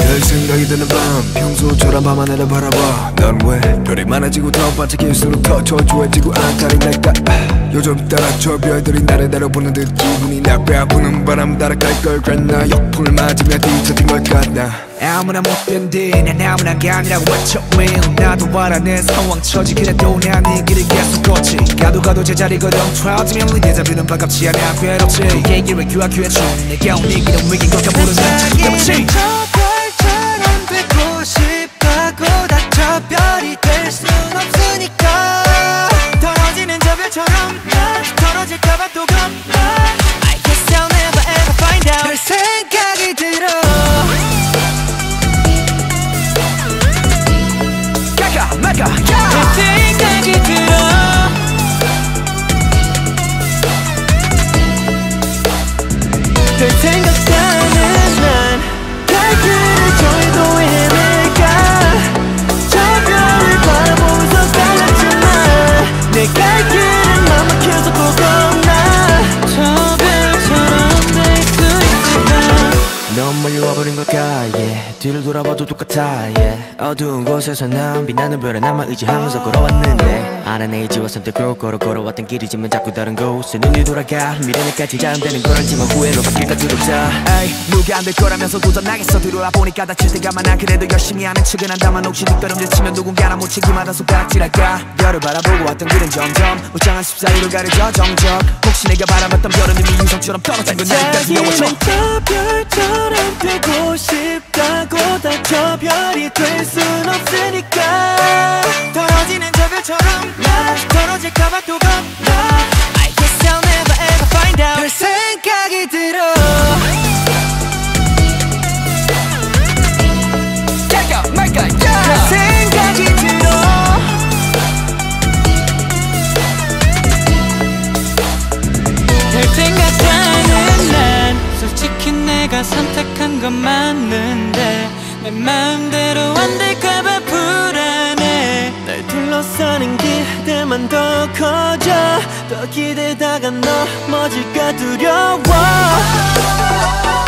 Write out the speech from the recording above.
별 생각이 드는 밤 평소처럼 밤하늘을 바라봐. 넌 왜 별이 많아지고 더 반짝일수록 더 초조해지고 안달이 날까. 요즘 따라 저 별들이 나를 내려보는 듯 기분이 나. 배아프는 바람 따라갈 걸 그랬나. 역풍을 맞으며 뒤처진 걸 같나. 아무나 못 견디 난 아무나 게 아니라고 외쳐 매일. 나도 바라는 상황 처지 그래도 난 이 길을 계속 걷지. 가도 제자리거든 트라우드면 우리 대자뷰는 반갑지 않아 괴롭지. 얘기를 왜 규하규해줘 내게 온 이 길은 위긴 것과 부르는 때문이지. 별처럼 되고 싶다고 다 저 별이 될 순 없으니까. 떨어지는 저 별처럼 난 떨어질까봐 또 겁나. I guess I'll never ever find out. 별 생각이 들어. 별 생각이 들어. 별 생각하는 난 발길을 저희도 헤매가. 저 별을 바라보면서 달랐지만 내 갈 길은 맘 막혀서 또 겁나. 저 별처럼 될 수 있을까. 넌 멀리 와버린 걸까 yeah. 뒤를 돌아봐도 똑같아 yeah. 어두운 곳에서 난 빛나는 별에 나만 의지하면서 걸어왔는데 알아내지와 선택으로 걸어왔던 길이지만 자꾸 다른 곳에 눈이 돌아가. 미래는까지 자음되는 걸 알지만 후회로 바뀔까 두렵다. 에이 누가 안 될 거라면서 도전하겠어. 들어와 보니까 다칠 때가 많아. 그래도 열심히 하는 척은 한다만 혹시 뒷걸음질 치면 누군가나 묻히기마다 손가락질할까. 별을 바라보고 왔던 길은 점점 우창한 14위로 가려져 정적. 혹시 내가 바라봤던 별은 이미 인성처럼 떨어진 건 내일까지 영원처. 저 별처럼 되고 싶다고 다 저 별이 될 순 없으니까. 떨어지는 저 별처럼 난 떨어질까봐 또 겁나. I guess I'll never ever find out. 별 생각이 들어. 갈까 말까 별 생각이 들어. 별 생각하는 난 솔직히 내가 선택한 건 맞는데 내 마음대로 안 될까봐 불안해. 날 둘러싸는 기대만 더 커져. 더 기대다가 넘어질까 두려워.